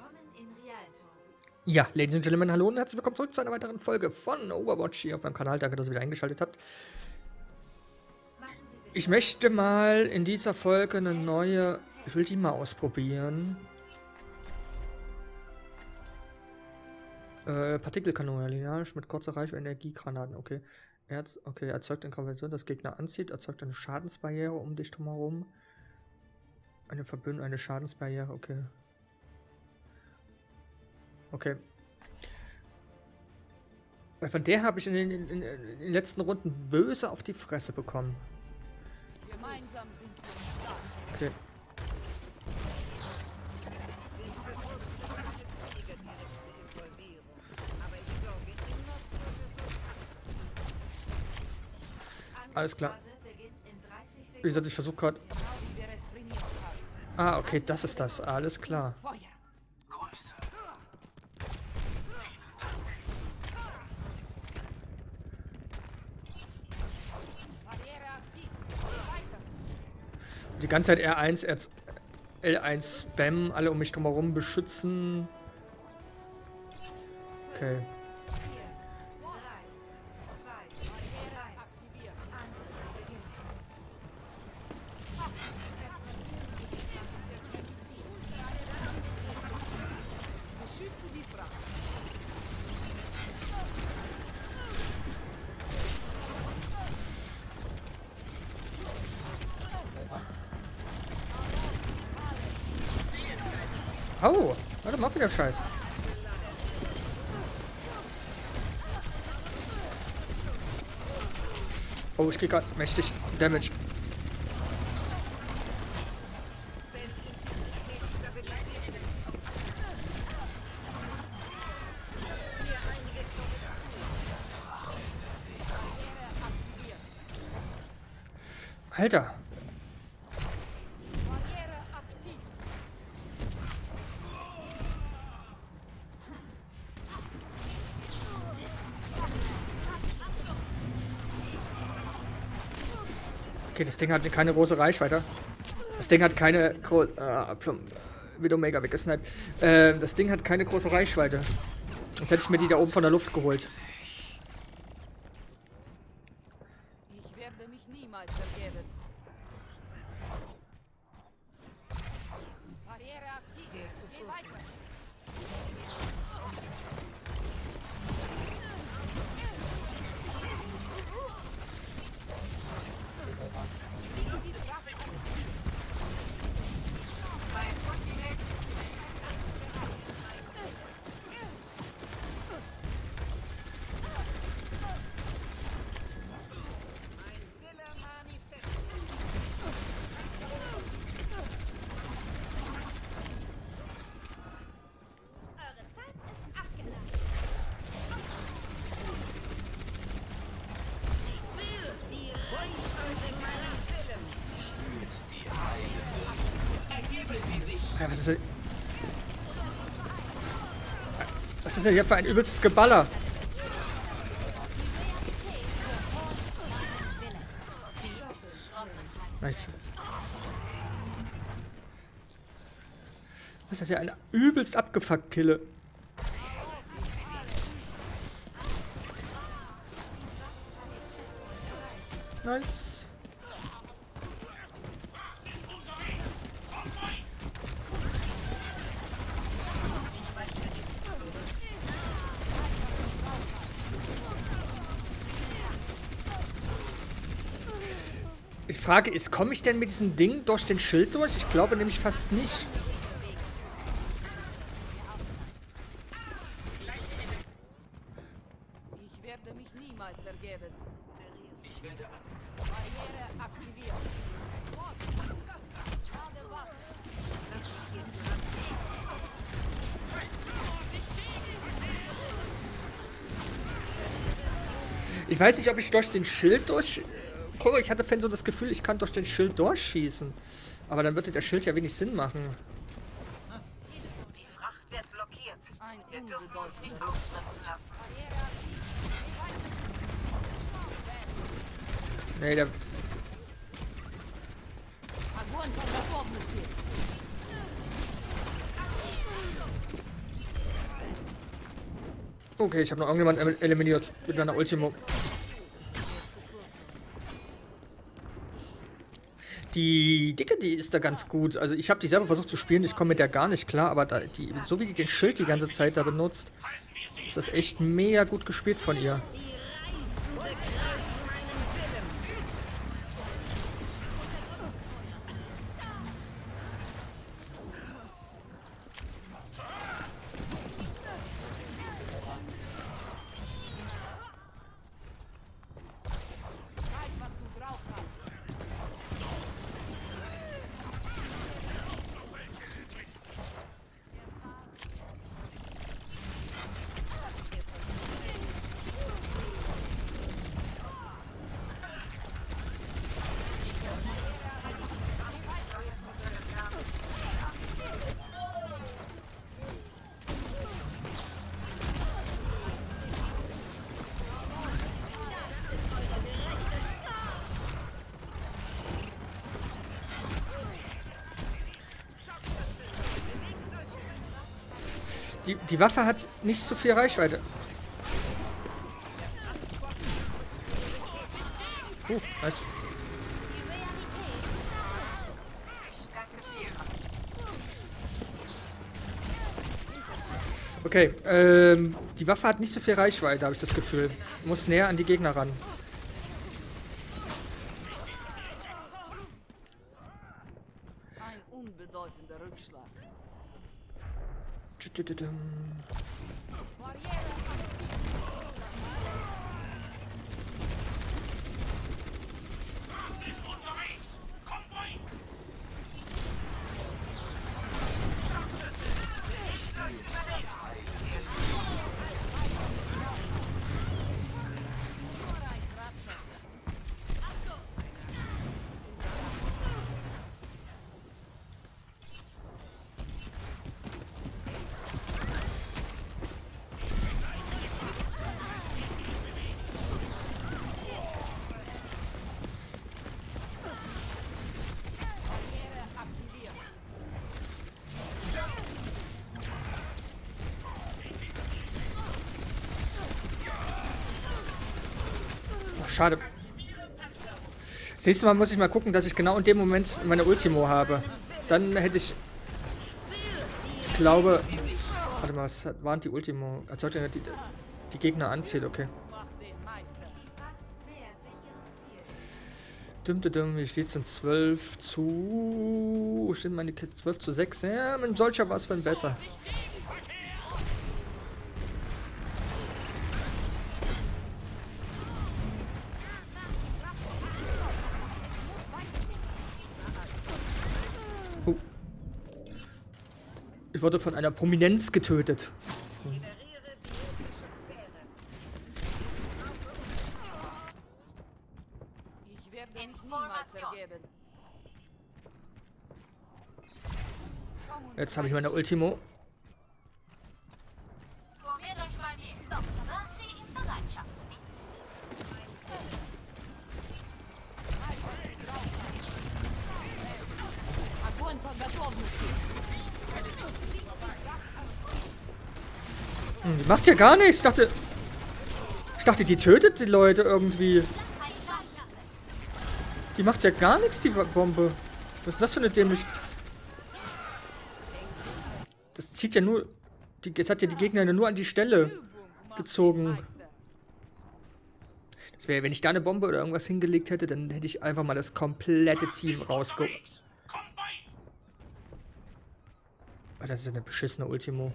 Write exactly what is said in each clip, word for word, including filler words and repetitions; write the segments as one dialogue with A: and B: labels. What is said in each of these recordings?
A: Ja, Ladies and Gentlemen, hallo und herzlich willkommen zurück zu einer weiteren Folge von Overwatch hier auf meinem Kanal. Danke, dass ihr wieder eingeschaltet habt. Ich möchte mal in dieser Folge eine neue... Ich will die mal ausprobieren. Äh, Partikelkanone, linearisch mit kurzer Reichweite, Energiegranaten, okay. Erz, okay, erzeugt eine Gravitation, das Gegner anzieht, erzeugt eine Schadensbarriere um dich drumherum. Eine Verbündung, eine Schadensbarriere, okay. Okay. Weil von der habe ich in den, in, in, in den letzten Runden böse auf die Fresse bekommen.
B: Gemeinsam sind wir stark.
A: Okay. Alles klar. Wie gesagt, ich versuche gerade... Ah, okay, das ist das. Alles klar. Die ganze Zeit R eins, L eins Spam, alle um mich drumherum beschützen. Okay. Oh, warte mal, wieder Scheiß. Oh, ich krieg grad mächtig Damage. Alter. Okay, das Ding hat keine große Reichweite. Das Ding hat keine große... Ah, plump. Wieder mega weggesniped. Äh, das Ding hat keine große Reichweite. Sonst hätte ich mir die da oben von der Luft geholt.
B: Ich werde mich niemals ergeben. Barriere aktiv. Geh weiter.
A: Ja, was ist denn... Was ist denn hier für ein übelstes Geballer? Nice. Was ist das hier? Ein übelst abgefuckt Kille. Nice. Ich frage, ist, komme ich denn mit diesem Ding durch den Schild durch? Ich glaube nämlich fast nicht.
B: Ich werde mich niemals ergeben.
C: Ich werde
B: Barriere aktiviert. Schade Waffe. Lass mich hier zusammen.
A: Ich weiß nicht, ob ich durch den Schild durch... Guck mal, ich hatte vorhin so das Gefühl, ich kann durch den Schild durchschießen. Aber dann würde der Schild ja wenig Sinn machen.
C: Die Fracht wird blockiert.
B: Ein
C: Wir dürfen uns nicht
B: unbedeutender.
C: ausnutzen lassen.
B: Barriere aktiv.
A: Nee, der...
B: Огонь по готовности.
A: Okay, ich habe noch irgendjemanden eliminiert mit meiner Ultimo. Die Dicke, die ist da ganz gut. Also ich habe die selber versucht zu spielen, ich komme mit der gar nicht klar, aber da, die, so wie die den Schild die ganze Zeit da benutzt, ist das echt mega gut gespielt von ihr. Die, die Waffe hat nicht so viel Reichweite. Oh, nice. Okay, ähm, die Waffe hat nicht so viel Reichweite, habe ich das Gefühl. Muss näher an die Gegner ran.
B: Ein unbedeutender Rückschlag.
A: Schade. Das nächste Mal muss ich mal gucken, dass ich genau in dem Moment meine Ultimo habe. Dann hätte ich... Ich glaube... Warte mal, was waren die Ultimo? Erzeugt ja die, die Gegner anzieht, okay. Dum, dum, dum, hier steht es in zwölf zu... Wo stehen meine Kids? zwölf zu sechs. Ja, mit solcher war es für ein besser. Ich wurde von einer Prominenz getötet.
B: Ich werde mich niemals ergeben.
A: Jetzt habe ich meine Ultimo.
B: Огонь по готовности.
A: Hm, die macht ja gar nichts. Ich dachte... Ich dachte, die tötet die Leute irgendwie. Die macht ja gar nichts, die Bombe. Was ist das für eine dämlich... Das zieht ja nur... Die, jetzt hat ja die Gegner nur an die Stelle gezogen. Das wäre, wenn ich da eine Bombe oder irgendwas hingelegt hätte, dann hätte ich einfach mal das komplette Team rausgeholt. Oh, das ist eine beschissene Ultimo.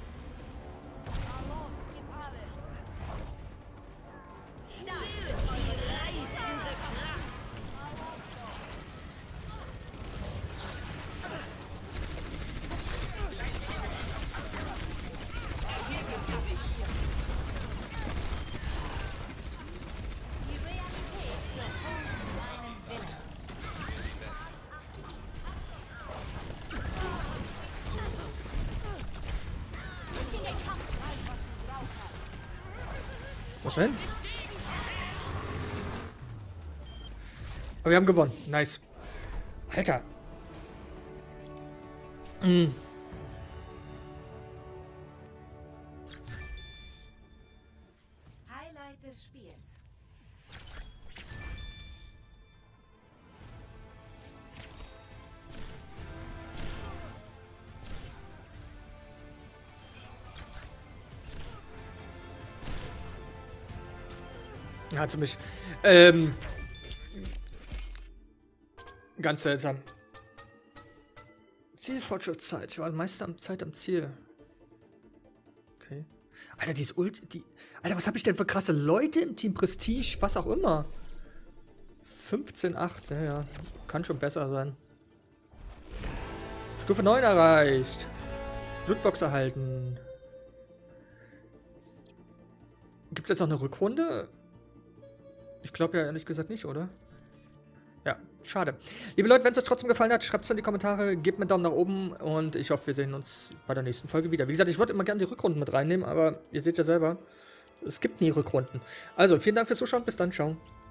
A: Was denn? Aber wir haben gewonnen. Nice. Alter. Mm. Ja, ziemlich. Ähm. Ganz seltsam. Zielfortschrittszeit. Ich war meiste am Zeit am Ziel. Okay. Alter, die ist ult. Die. Alter, was habe ich denn für krasse Leute im Team Prestige? Was auch immer. fünfzehn acht. Ja, ja. Kann schon besser sein. Stufe neun erreicht. Lootbox erhalten. Gibt es jetzt noch eine Rückrunde? Ich glaube ja ehrlich gesagt nicht, oder? Ja, schade. Liebe Leute, wenn es euch trotzdem gefallen hat, schreibt es in die Kommentare, gebt mir einen Daumen nach oben und ich hoffe, wir sehen uns bei der nächsten Folge wieder. Wie gesagt, ich würde immer gerne die Rückrunden mit reinnehmen, aber ihr seht ja selber, es gibt nie Rückrunden. Also, vielen Dank fürs Zuschauen, bis dann, ciao.